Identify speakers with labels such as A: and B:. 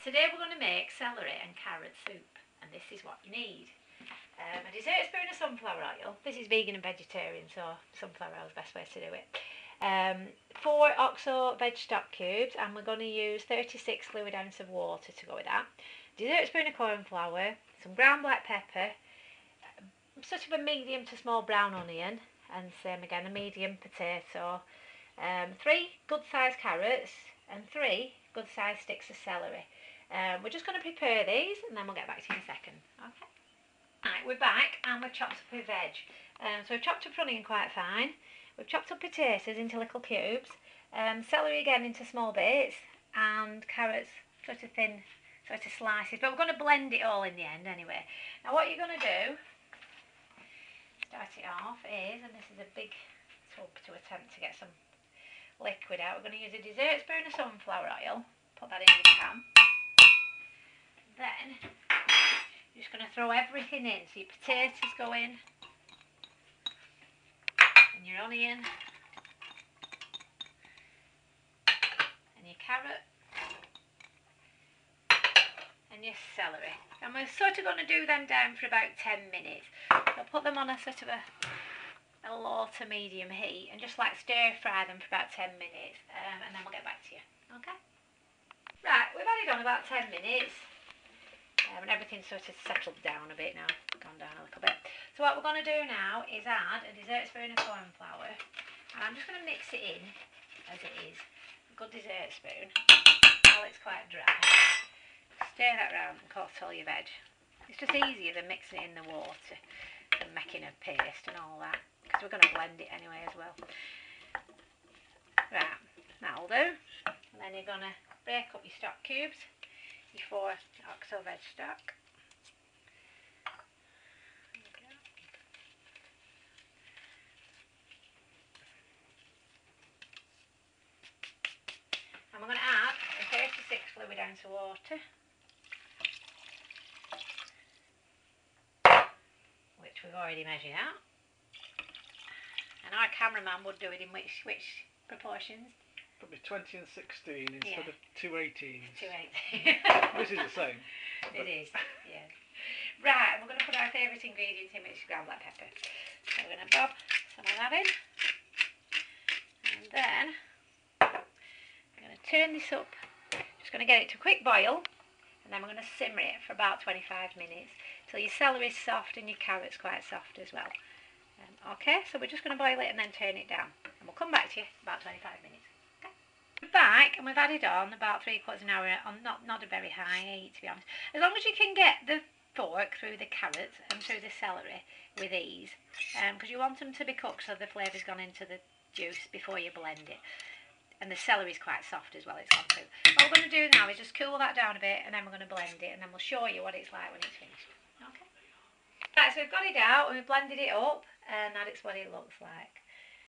A: today we're going to make celery and carrot soup, and this is what you need. A dessert spoon of sunflower oil. This is vegan and vegetarian, so sunflower oil is the best way to do it. 4 OXO veg stock cubes, and we're going to use 36 fluid ounce of water to go with that. Dessert spoon of corn flour, some ground black pepper, sort of a medium to small brown onion, and same again, a medium potato, 3 good sized carrots, and 3 good sized sticks of celery. We're just going to prepare these and then we'll get back to you in a second. Okay. Right, we're back and we've chopped up a veg. So we've chopped up onion quite fine. We've chopped up potatoes into little cubes, celery again into small bits, and carrots sort of thin sort of slices. But we're going to blend it all in the end anyway. Now what you're going to do, start it off, is, and this is a big tub to attempt to get some liquid out. We're going to use a dessert spoon of sunflower oil. Put that in your pan. Then you're just going to throw everything in. So your potatoes go in, and your onion, and your carrot, and your celery. And we're sort of going to do them down for about 10 minutes. I'll put them on a sort of a low to medium heat and just like stir fry them for about 10 minutes, and then we'll get back to you. Okay? Right, we've had it on about 10 minutes. And everything's sort of settled down a bit now, gone down a little bit. So what we're going to do now is add a dessert spoon of corn flour, and I'm just going to mix it in as it is, a good dessert spoon, while it's quite dry. Stir that round and coat all your veg. It's just easier than mixing it in the water and making a paste and all that, because we're going to blend it anyway as well. Right, that'll do. And then you're going to break up your stock cubes, your 4 OXO veg stock. And we're going to add a 36 fluid ounce of water, which we've already measured out. And our cameraman would do it in which proportions?
B: Probably 20 and 16 instead of 2 18s.
A: 2 18s.
B: This is the same.
A: It is, yeah. Right, we're going to put our favourite ingredients in, which is ground black pepper. So we're going to bob some of that in. And then I'm going to turn this up. Just going to get it to a quick boil. And then we're going to simmer it for about 25 minutes. Till your celery's soft and your carrot's quite soft as well. Okay, so we're just going to boil it and then turn it down. And we'll come back to you in about 25 minutes. We're back and we've added on about 3/4 hour on not a very high heat, to be honest. As long as you can get the fork through the carrots and through the celery with ease, because you want them to be cooked so the flavour's gone into the juice before you blend it. And the celery's quite soft as well, it's gone through. What we're going to do now is just cool that down a bit, and then we're going to blend it, and then we'll show you what it's like when it's finished. Okay. Right, so we've got it out and we've blended it up, and that is what it looks like.